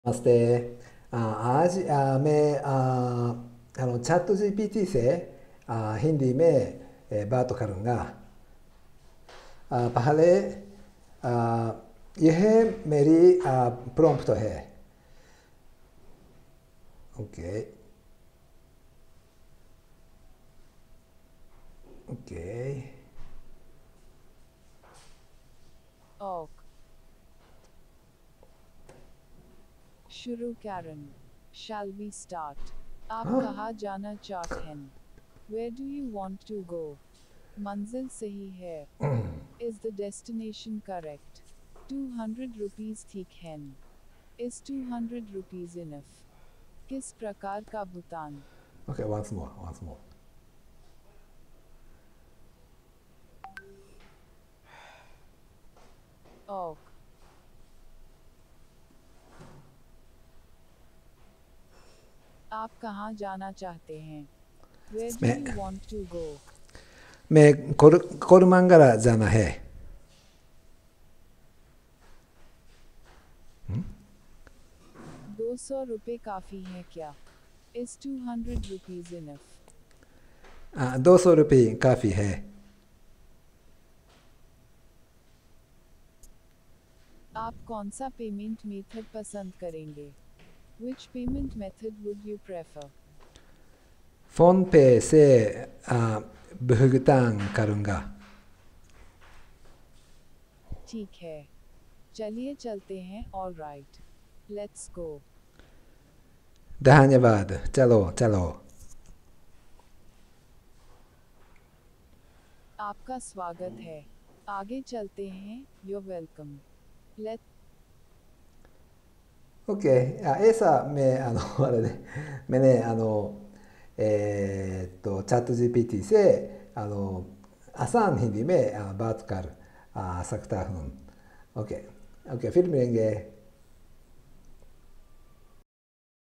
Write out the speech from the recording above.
नमस्ते। आज मैं चैट जीपीटी से हिंदी में बात करूँगा। पहले आ, यह मेरी प्रॉम्प्ट है। ओके ओके ओक शुरू करें। Shall we start? आप हाँ कहाँ जाना चाहते हैं? Where do you want to go? मंजिल सही है। Is the destination correct? 200 rupees ठीक है। Is 200 rupees enough? किस प्रकार का भुगतान? ओके once more ओक आप कहाँ जाना चाहते हैं? Where do मैं you want to go? मैं कोरमांगरा जाना है। 200 रुपये काफ़ी है क्या? Is 200 rupees enough? 200 रुपये काफ़ी है। आप कौन सा पेमेंट मेथड पसंद करेंगे? Which payment method would you prefer? PhonePe से भुगतान करूँगा। ठीक है, चलिए चलते हैं। All right, let's go. धन्यवाद। चलो चलो। आपका स्वागत है। आगे चलते हैं। You're welcome. Let OK、ऐसा मैंあれね、मैंने चैट जीपीटी से आसान हिंदी में बात कर सकता हूँ। OK OK फिर मिलेंगे।